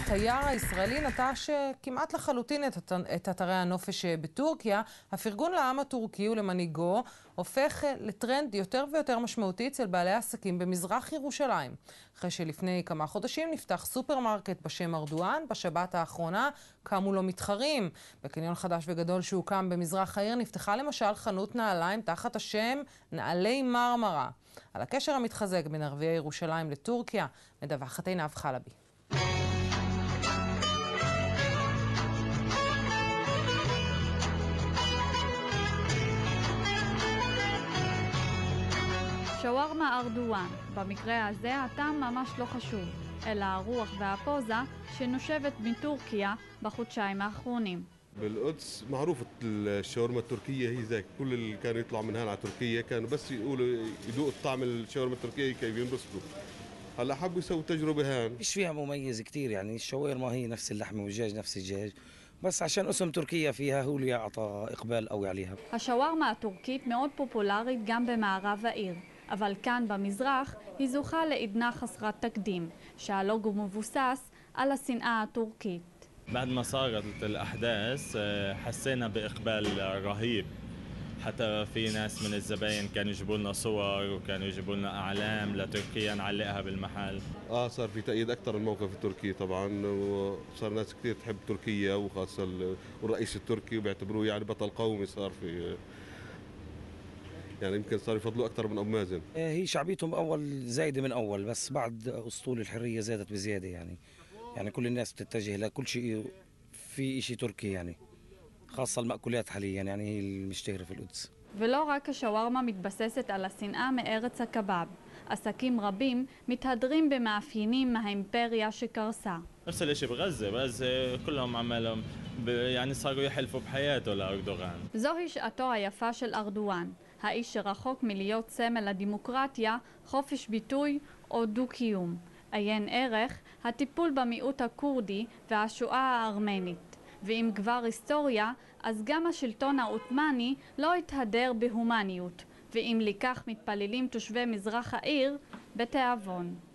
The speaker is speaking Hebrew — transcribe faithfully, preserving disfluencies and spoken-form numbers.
התייר הישראלי נטש כמעט לחלוטין את אתרי הנופש בטורקיה. הפרגון לעם הטורקי ולמנהיגו הופך לטרנד יותר ויותר משמעותי אצל בעלי עסקים במזרח ירושלים. אחרי שלפני כמה חודשים נפתח סופרמרקט בשם ארדואן, בשבת האחרונה קמו לו מתחרים. בקניון חדש וגדול שהוקם במזרח העיר נפתחה למשל חנות נעליים תחת השם נעלי מרמרה. על הקשר המתחזק בין ערביי ירושלים לטורקיה מדווחת עינב חלבי. שווארמה ארדואן, במקרה הזה הטעם ממש לא חשוב, אלא הרוח והפוזה שנושבת מטורקיה בחודשיים האחרונים. بالقدس معروفة الشاورما التركية هي زي كل اللي كانوا يطلعوا من هنا على تركيا كانوا بس يقولوا يذوقوا الطعم الشاورما التركية كيف ينبسطوا. هلا حبوا يسووا تجربة هان. مش فيها مميز كتير يعني الشاورما هي نفس اللحمة والدجاج نفس الدجاج بس عشان اسم تركيا فيها هو اللي يعطى إقبال قوي عليها. השווארמה הטורקית מאוד פופולרית גם במערב העיר, אבל כאן במזרח היא זוכה לעדנה חסרת תקדים, שהלוגו מבוסס על השנאה הטורקית. بعد ما صارت الأحداث حسينا بإقبال رهيب حتى في ناس من الزباين كانوا يجيبوا لنا صور وكانوا يجيبوا لنا أعلام لتركيا نعلقها بالمحل. اه صار في تأييد أكثر الموقف التركي طبعا وصار ناس كثير تحب تركيا وخاصة الرئيس التركي وبيعتبروه يعني بطل قومي صار في يعني يمكن صار يفضلوا أكثر من أبو مازن. هي شعبيتهم أول زايدة من أول بس بعد أسطول الحرية زادت بزيادة يعني يعني كل الناس بتتجه لكل شيء في شيء تركي يعني خاصة المأكولات حاليا يعني هي المشتهرة في القدس. ולא רק השווארמה מתבססת על השנאה מארץ הקבב. עסקים רבים מתהדרים במאפיינים מהאימפריה שקרסה. نفس الشيء بغزة بغزة كلهم عمالهم يعني صاروا يحلفوا بحياته לארדואן. זוהי שעתו היפה של ארדואן, האיש שרחוק מלהיות סמל הדמוקרטיה, חופש ביטוי או דו-קיום. עיין ערך הטיפול במיעוט הקורדי והשואה הארמנית. ואם כבר היסטוריה, אז גם השלטון העות'מאני לא התהדר בהומניות, ואם לכך מתפללים תושבי מזרח העיר בתיאבון.